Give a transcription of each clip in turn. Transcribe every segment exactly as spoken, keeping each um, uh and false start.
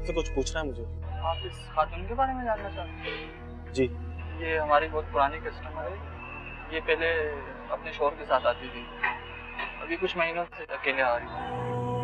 आपसे कुछ पूछना है मुझे। आप इस खातून के बारे में जानना चाहते हैं? जी। ये हमारी बहुत पुरानी कस्टमर है। ये पहले अपने शोहर के साथ आती थी, अभी कुछ महीनों से अकेले आ रही है।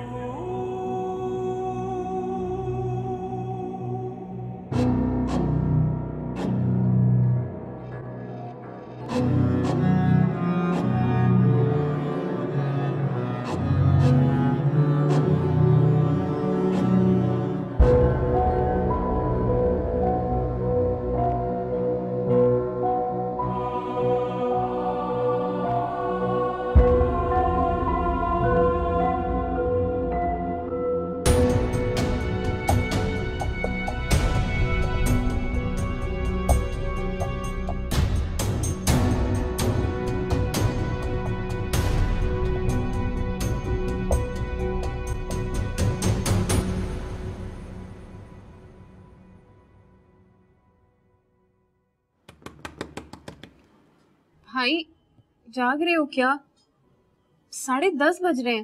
भाई जाग रहे हो क्या? साढ़े दस बज रहे हैं।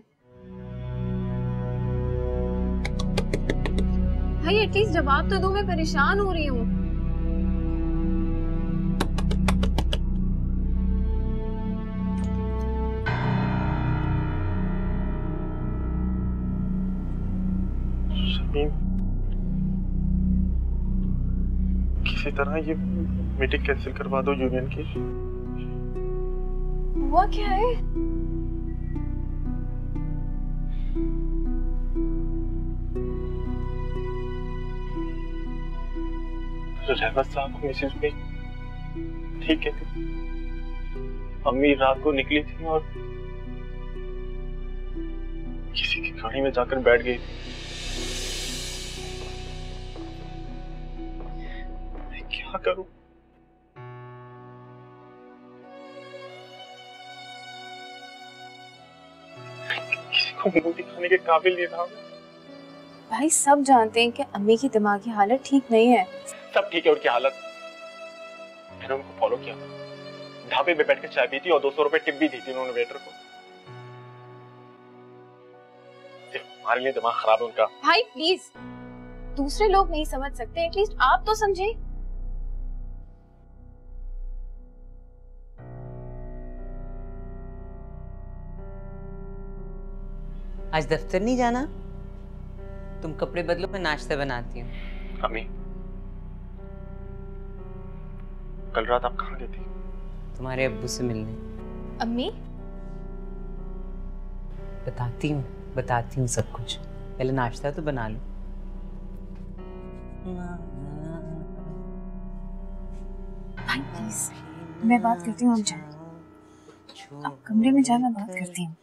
भाई एटलीस्ट जवाब तो दो, मैं परेशान हो रही हूँ। शमीम, किसी तरह ये मीटिंग कैंसिल करवा दो यूनियन की। हुआ क्या है? रहमत साहब को मिसेज भी ठीक है, अम्मी रात को निकली थी और किसी की गाड़ी में जाकर बैठ गई थी। मैं क्या करूं? किसी को मुंह दिखाने के काबिल नहीं रहा। भाई सब जानते हैं कि अम्मी की दिमागी हालत ठीक नहीं है। सब ठीक है, उनकी हालत। मैंने उनको फॉलो किया, ढाबे पे बैठ के चाय पी थी और दो सौ रुपए टिप भी दी थी उन्होंने वेटर को। हमारे लिए दिमाग खराब है उनका। भाई प्लीज, दूसरे लोग नहीं समझ सकते, एटलीस्ट आप तो समझे। आज दफ्तर नहीं जाना? तुम कपड़े बदलो, मैं नाश्ता बनाती हूँ। अम्मी, कल रात आप कहाँ गई थी? तुम्हारे अब्बू से मिलने। अम्मी? बताती हूँ बताती हूँ सब कुछ, पहले नाश्ता तो बना लो। भाई प्लीज, मैं बात करती हूँ, हम जाएं। आप कमरे में जाना, बात करती हूँ।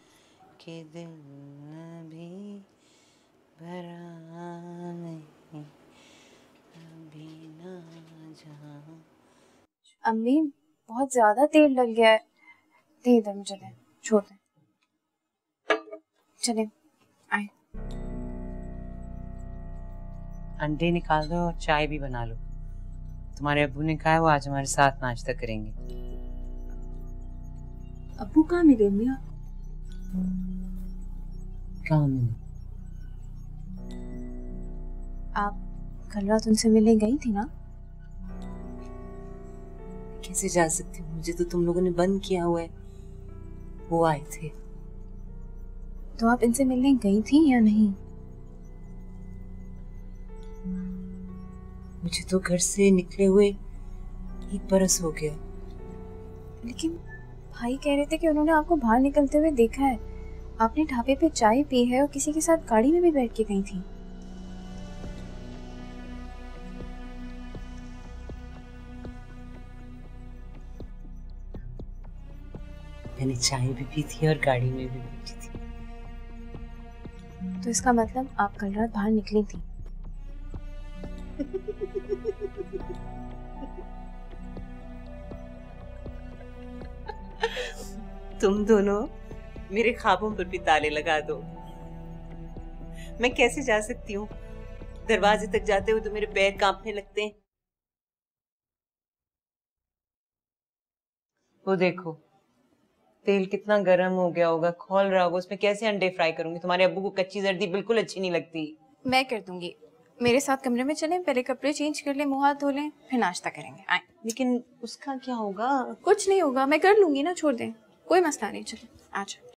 अम्मी बहुत ज्यादा तेल लग गया है, दे इधर मुझे, दे, छोड़ दे। चले आए। अंडे निकाल दो और चाय भी बना लो। तुम्हारे अब्बू ने कहा है वो आज हमारे साथ नाश्ता करेंगे। अब्बू कहाँ मिले मियाँ? काम में। आप कल रात उनसे मिलने गई थी ना? कैसे जा सकती हूँ, मुझे तो तुम लोगों ने बंद किया हुआ है। वो आए थे। तो आप इनसे मिलने गई थी या नहीं? मुझे तो घर से निकले हुए एक बरस हो गया। लेकिन भाई कह रहे थे कि उन्होंने आपको बाहर निकलते हुए देखा है। आपने ढाबे पे चाय पी है और किसी के साथ गाड़ी में भी बैठ के गई थी। मैंने चाय भी पी थी और गाड़ी में भी बैठी थी। तो इसका मतलब आप कल रात बाहर निकली थी। तुम दोनों मेरे ख्वाबों पर भी ताले लगा दो। मैं कैसे जा सकती हूँ? दरवाजे तक जाते हुए तो मेरे पैर कांपने लगते हैं। वो देखो, तेल कितना गर्म हो गया होगा, खौल रहा होगा, उसमें कैसे अंडे फ्राई करूंगी? तुम्हारे अब्बू को कच्ची जर्दी बिल्कुल अच्छी नहीं लगती। मैं कर दूंगी, मेरे साथ कमरे में चलें, पहले कपड़े चेंज कर लें, मुंह हाथ धो लें, फिर नाश्ता करेंगे। आए। लेकिन उसका क्या होगा? कुछ नहीं होगा, मैं कर लूंगी ना, छोड़ दें, कोई मसला नहीं। चलो आ जाओ।